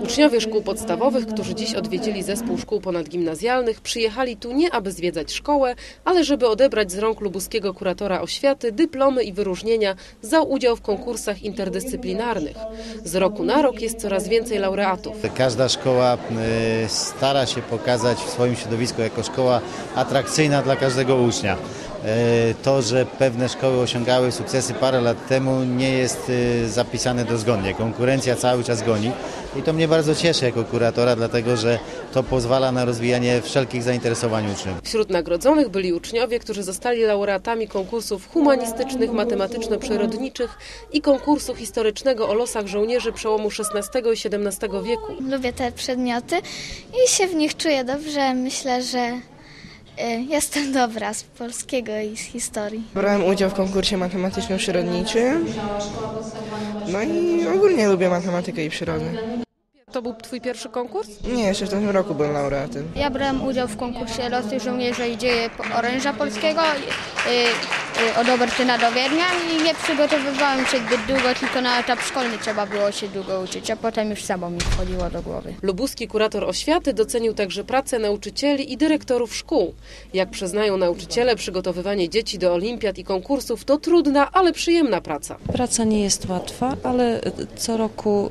Uczniowie szkół podstawowych, którzy dziś odwiedzili zespół szkół ponadgimnazjalnych, przyjechali tu nie aby zwiedzać szkołę, ale żeby odebrać z rąk lubuskiego kuratora oświaty dyplomy i wyróżnienia za udział w konkursach interdyscyplinarnych. Z roku na rok jest coraz więcej laureatów. Każda szkoła stara się pokazać w swoim środowisku jako szkoła atrakcyjna dla każdego ucznia. To, że pewne szkoły osiągały sukcesy parę lat temu, nie jest zapisane dozgonnie. Konkurencja cały czas goni i to mnie bardzo cieszy jako kuratora, dlatego że to pozwala na rozwijanie wszelkich zainteresowań uczniów. Wśród nagrodzonych byli uczniowie, którzy zostali laureatami konkursów humanistycznych, matematyczno-przyrodniczych i konkursu historycznego o losach żołnierzy przełomu XVI i XVII wieku. Lubię te przedmioty i się w nich czuję dobrze. Myślę, że jestem dobra z polskiego i z historii. Brałem udział w konkursie matematyczno-przyrodniczym, no i ogólnie lubię matematykę i przyrodę. To był Twój pierwszy konkurs? Nie, jeszcze w tym roku byłem laureatem. Ja brałem udział w konkursie Losy żołnierza i dzieje oręża polskiego od Obertyna do Wiernia i nie przygotowywałem się zbyt długo, tylko na etap szkolny trzeba było się długo uczyć, a potem już samo mi wchodziło do głowy. Lubuski kurator oświaty docenił także pracę nauczycieli i dyrektorów szkół. Jak przyznają nauczyciele, przygotowywanie dzieci do olimpiad i konkursów to trudna, ale przyjemna praca. Praca nie jest łatwa, ale co roku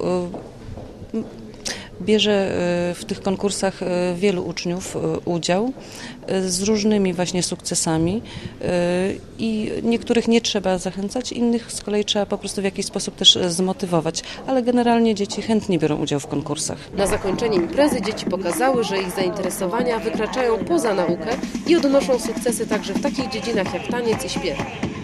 bierze w tych konkursach wielu uczniów udział z różnymi właśnie sukcesami i niektórych nie trzeba zachęcać, innych z kolei trzeba po prostu w jakiś sposób też zmotywować, ale generalnie dzieci chętnie biorą udział w konkursach. Na zakończenie imprezy dzieci pokazały, że ich zainteresowania wykraczają poza naukę i odnoszą sukcesy także w takich dziedzinach jak taniec i śpiew.